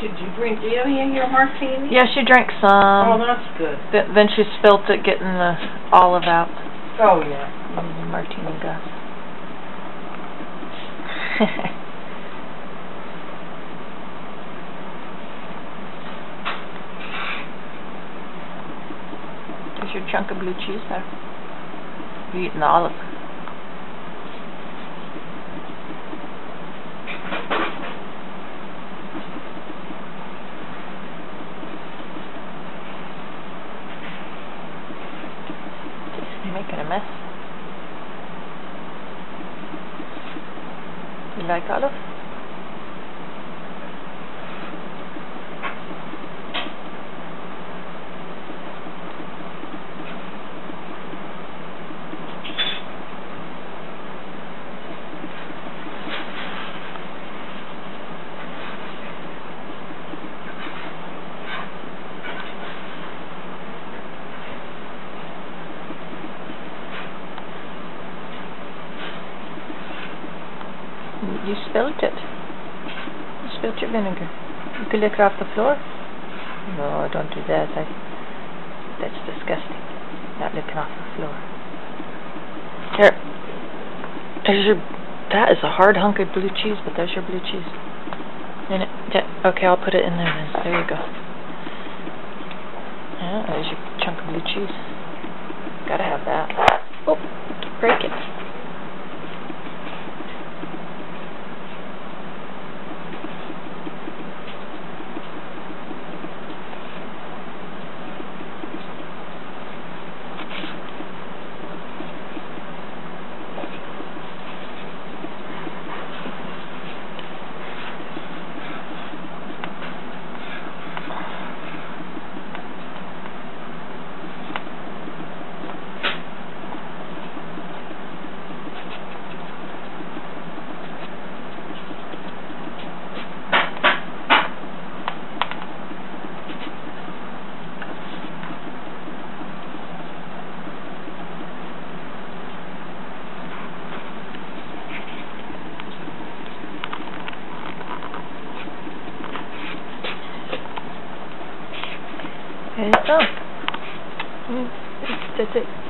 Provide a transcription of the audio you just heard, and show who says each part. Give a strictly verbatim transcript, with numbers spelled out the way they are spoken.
Speaker 1: Did you drink any of your martini?
Speaker 2: Yeah, she drank some.
Speaker 1: Oh, that's good.
Speaker 2: Th then she spilt it, getting the olive out.
Speaker 1: Oh, yeah.
Speaker 2: In the martini glass. There's your chunk of blue cheese there. You're eating the olive. You're making a mess. You like olive? You spilled it. You spilled your vinegar. You could lick it off the floor. No, don't do that. I, that's disgusting. Not licking off the floor. There. There's your... That is a hard hunk of blue cheese, but there's your blue cheese. In it. Yeah, okay, I'll put it in there then. There you go. Yeah, there's your chunk of blue cheese. Gotta have that. Oh, don't break it. There you go. Mm, that's it.